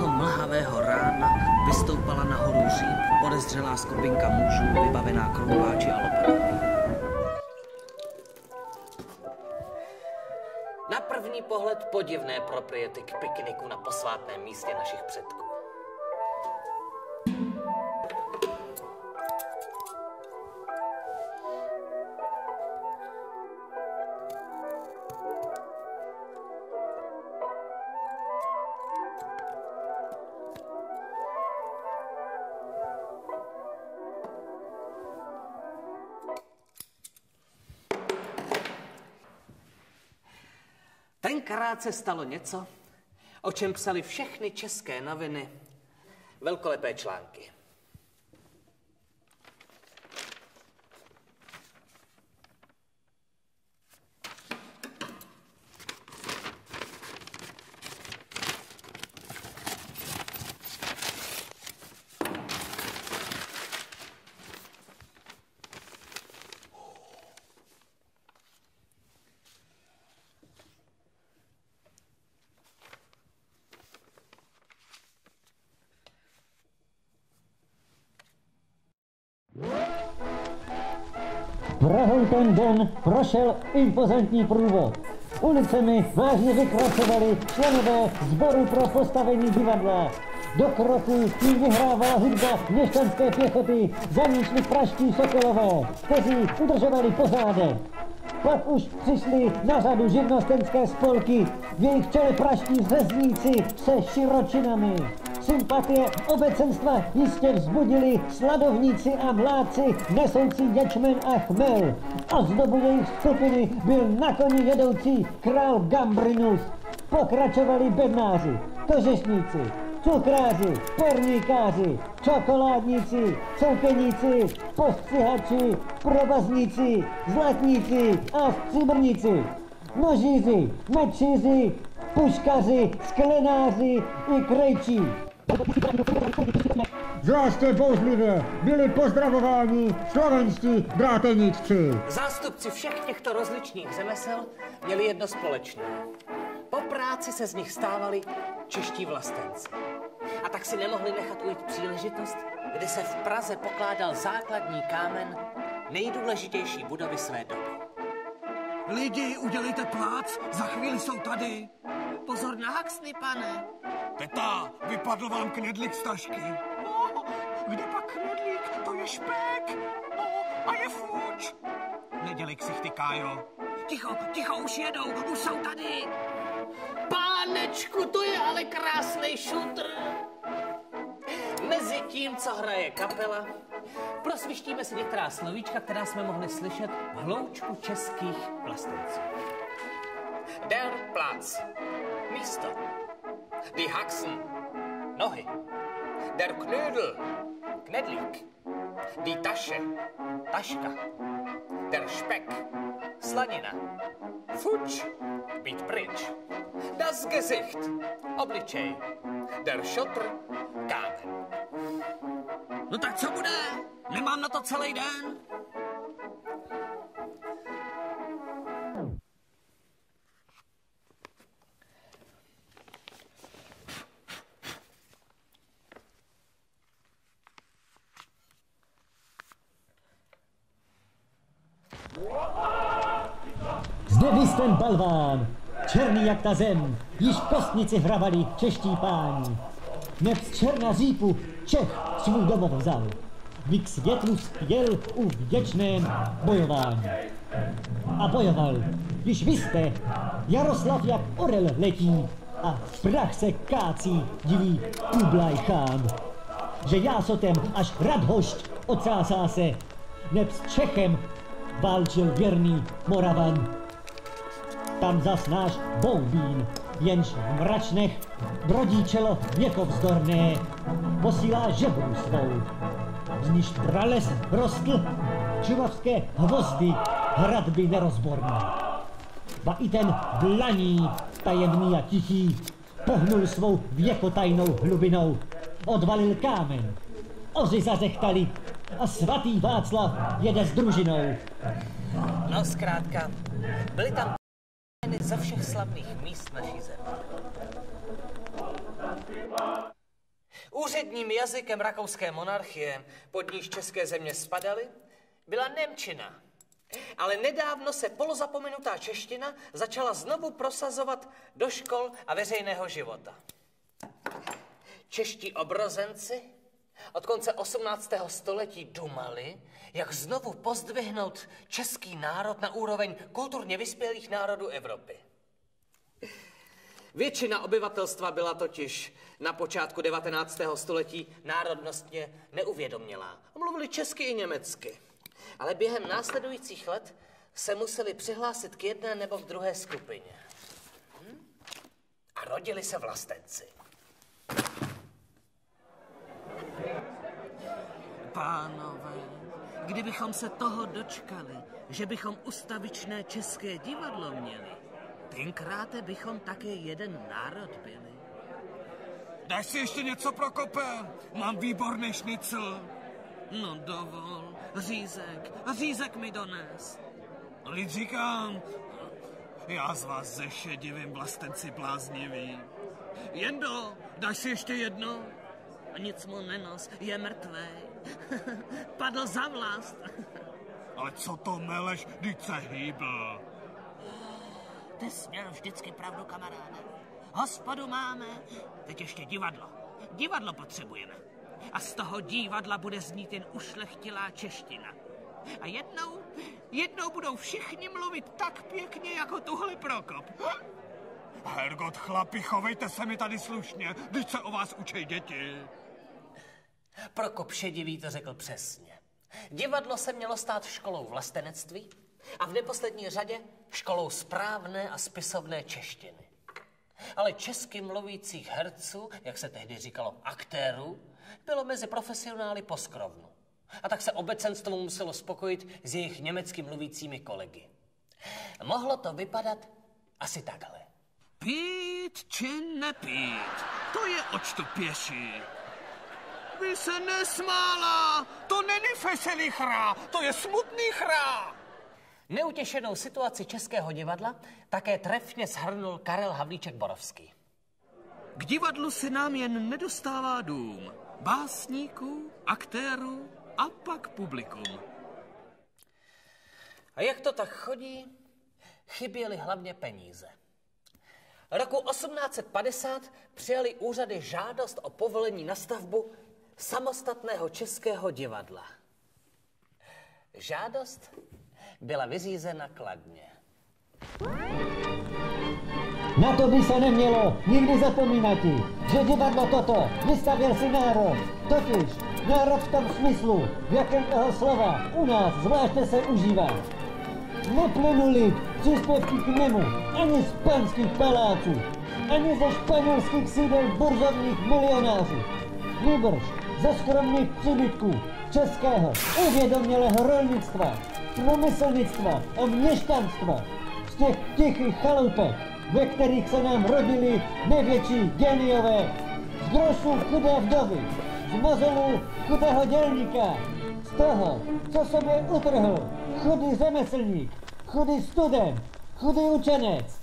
Jednoho mlhavého rána vystoupala nahoru říp podezřelá skupinka mužů vybavená krouháči a lopatami. Na první pohled podivné propriety k pikniku na posvátném místě našich předků. Tenkrát se stalo něco, o čem psali všechny české noviny velkolepé články. Prahou ten den prošel impozantní průvod. Ulicemi vážně vykracovali členové sboru pro postavení divadla. Do kroku tím vyhrávala hudba měšťanské pěchoty, za ní šli praští sokolové, kteří udržovali pořádek. Pak už přišli na řadu živnostenské spolky, v jejich čele praští řezníci se širočinami. Sympatie obecenstva jistě vzbudili sladovníci a mládci nesoucí ječmen a chmel. A z dobu jejich skupiny byl na koni jedoucí král Gambrinus. Pokračovali bednáři, kožešníci, cukráři, perníkáři, čokoládníci, soukeníci, postřihači, probazníci, zlatníci a stříbrníci, nožíři, mečíři, puškaři, sklenáři i krejčí. Zvláště bouřlivě byli pozdravováni slovenští dráteníčci. Zástupci všech těchto rozličných řemesel měli jedno společné. Po práci se z nich stávali čeští vlastenci. A tak si nemohli nechat ujít příležitost, kdy se v Praze pokládal základní kámen nejdůležitější budovy své doby. Lidi, udělejte plác, za chvíli jsou tady. Pozor na haxny, pane. Teta, vypadl vám knedlík z tašky. Kde pak knedlík? To je špek. A je fuč. Nedělej ksichty, Kájo. Ticho, už jedou, už jsou tady. Pánečku, to je ale krásný šutr. Mezi tím, co hraje kapela, prosvištíme si některá slovíčka, která jsme mohli slyšet v hloučku českých vlastenců. Der Platz, místo. Die Haxen, nohy. Der Knödel, knedlík. Die Tasche, taška. Der Speck, slanina. Fuč, být pryč. Das Gesicht, obličej. Der Schotter, kámen. No tak co bude? Nemám na to celý den. Zde vys ten balván, černý jak ta zem, již v kostnici hravali čeští páni. Neb z černa řípu Čech svůj domov vzal, byk světlu spěl u vděčném bojování. A bojoval, když vy jste, Jaroslav jak orel letí a v prach se kácí diví Kublaj Chán. Že jásotem až Radhošť ocásá se, neb s Čechem válčil věrný Moravan. Tam zas náš Boubín, jenž v mračnech brodí čelo věkovzdorné, posílá žebru svou. Z níž prales rostl čumavské hvozdy, hradby nerozborné. Ba i ten Blaní, tajemný a tichý, pohnul svou věkotajnou hlubinou, odvalil kámen. Oři zařechtali a svatý Václav jede s družinou. No zkrátka, byli tam ze všech slavných míst naší země. Úředním jazykem rakouské monarchie, pod níž české země spadaly, byla němčina. Ale nedávno se polozapomenutá čeština začala znovu prosazovat do škol a veřejného života. Čeští obrozenci od konce 18. století dumali, jak znovu pozdvihnout český národ na úroveň kulturně vyspělých národů Evropy. Většina obyvatelstva byla totiž na počátku 19. století národnostně neuvědomělá. Mluvili česky i německy. Ale během následujících let se museli přihlásit k jedné nebo k druhé skupině. A rodili se vlastenci. Pánové, kdybychom se toho dočkali, že bychom ustavičné české divadlo měli, tenkrát bychom také jeden národ byli. Dáš si ještě něco, Prokope? Mám výborný šnicl. No dovol, řízek mi dones. Lid říkám, já z vás zeše divím vlastenci bláznivý. Jendo, dáš si ještě jedno? Nic mu nenos, je mrtvej. Padl za vlast. Ale co to meleš, vždyť se hýbl. Ty jsi měl vždycky pravdu, kamaráde. Hospodu máme, teď ještě divadlo. Divadlo potřebujeme. A z toho divadla bude znít jen ušlechtilá čeština. A jednou budou všichni mluvit tak pěkně, jako tuhle Prokop. Hergot, chlapi, chovejte se mi tady slušně, vždyť se o vás učej děti. Prokop šedivý to řekl přesně. Divadlo se mělo stát školou vlastenectví a v neposlední řadě školou správné a spisovné češtiny. Ale česky mluvících herců, jak se tehdy říkalo aktérů, bylo mezi profesionály poskrovnu. A tak se obecenstvo muselo spokojit s jejich německy mluvícími kolegy. Mohlo to vypadat asi takhle. Pít či nepít, to je oč to pěší. Vy se nesmála, to není veselý hra, to je smutný hra. Neutěšenou situaci českého divadla také trefně shrnul Karel Havlíček-Borovský. K divadlu se nám jen nedostává dům. Básníků, aktérů a pak publikum. A jak to tak chodí, chyběly hlavně peníze. Roku 1850 přijali úřady žádost o povolení na stavbu samostatného českého divadla. Žádost byla vyřízena kladně. Na to by se nemělo nikdy zapomínat, že divadlo toto vystavěl si národ. Totiž národ v tom smyslu, v jakém toho slova u nás zvláště se užívá. Neplynuli příspěvky k němu ani z panských paláců, ani ze španělských sídel burzovních milionářů. Nýbrž ze skromných příbytků českého uvědomělého rolnictva, průmyslnictva a měšťanstva, z těch tichých chalupek, ve kterých se nám rodili největší geniové, z grošů chudé vdovy, z mozolů chudého dělníka, z toho, co sobě utrhl chudý řemeslník, chudý student, chudý učenec.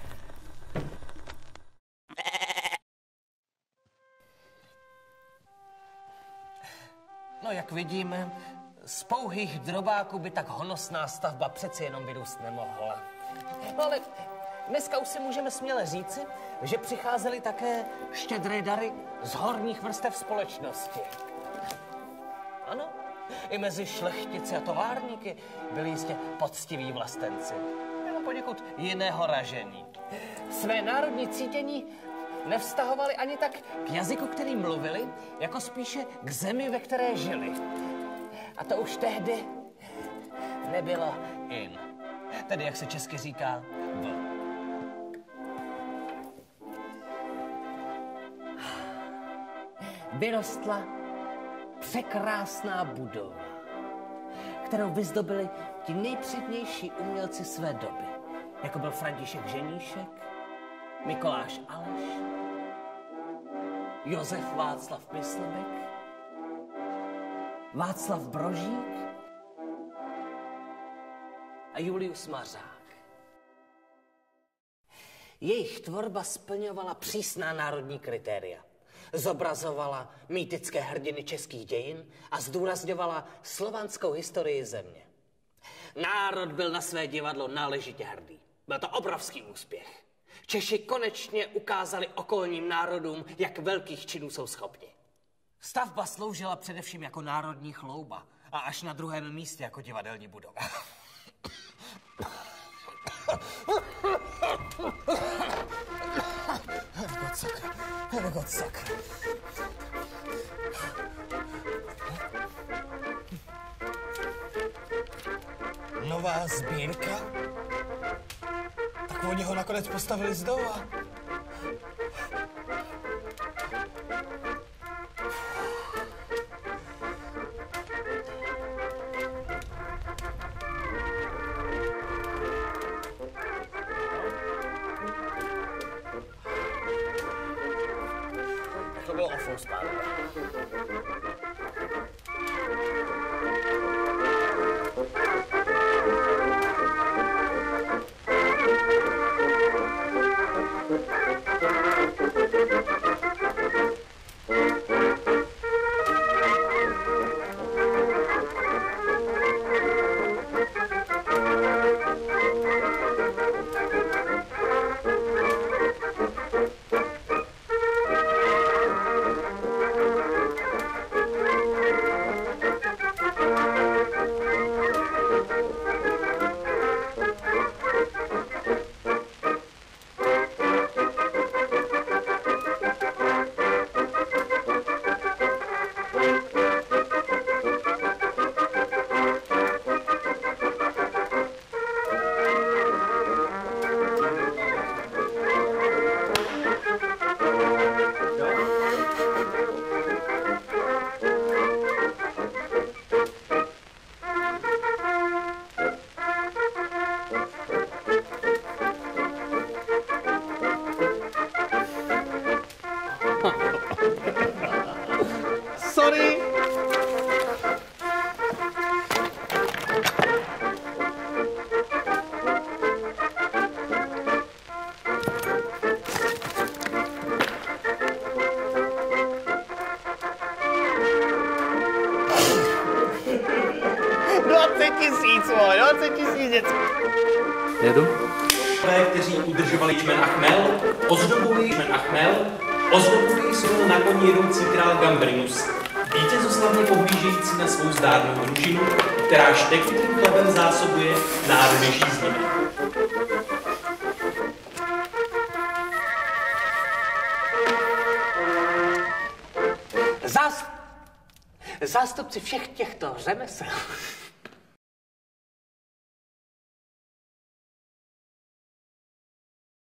No, jak vidíme, z pouhých drobáků by tak honosná stavba přeci jenom vyrůst nemohla. No ale dneska už si můžeme směle říci, že přicházely také štědré dary z horních vrstev společnosti. Ano, i mezi šlechtici a továrníky byli jistě poctiví vlastenci. Jenom poněkud jiného ražení. Své národní cítění nevztahovali ani tak k jazyku, který mluvili, jako spíše k zemi, ve které žili. A to už tehdy nebylo in. Tedy, jak se česky říká, v. Vyrostla překrásná budova, kterou vyzdobili ti nejpřednější umělci své doby, jako byl František Ženíšek, Mikoláš Aleš, Josef Václav Myslbek, Václav Brožík a Julius Mařák. Jejich tvorba splňovala přísná národní kritéria. zobrazovala mýtické hrdiny českých dějin a zdůrazňovala slovanskou historii země. Národ byl na své divadlo náležitě hrdý. Byl to obrovský úspěch. Češi konečně ukázali okolním národům, jak velkých činů jsou schopni. Stavba sloužila především jako národní chlouba a až na druhém místě jako divadelní budova. Herregud sakra. Nová sbírka? Tak oni ho nakonec postavili znova. To bylo awful spánové. Sorry. Jedu. Kteří udržovali čmen a chmel, ozdobují svou na koni jedoucí král Gambrinus. Vítězoslavně pohlížející na svou zdárnou družinu, která štekutým chlebem zásobuje národy žíznivě. Zástupci všech těchto řemesel